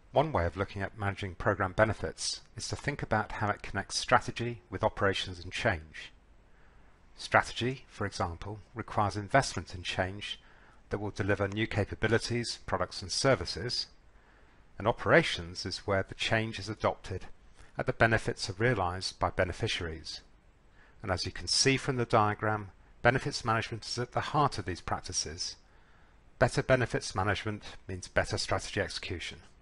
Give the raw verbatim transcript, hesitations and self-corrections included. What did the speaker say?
One way of looking at managing program benefits is to think about how it connects strategy with operations and change. Strategy, for example, requires investment in change that will deliver new capabilities, products and services, and operations is where the change is adopted and the benefits are realized by beneficiaries. And as you can see from the diagram, benefits management is at the heart of these practices. Better benefits management means better strategy execution.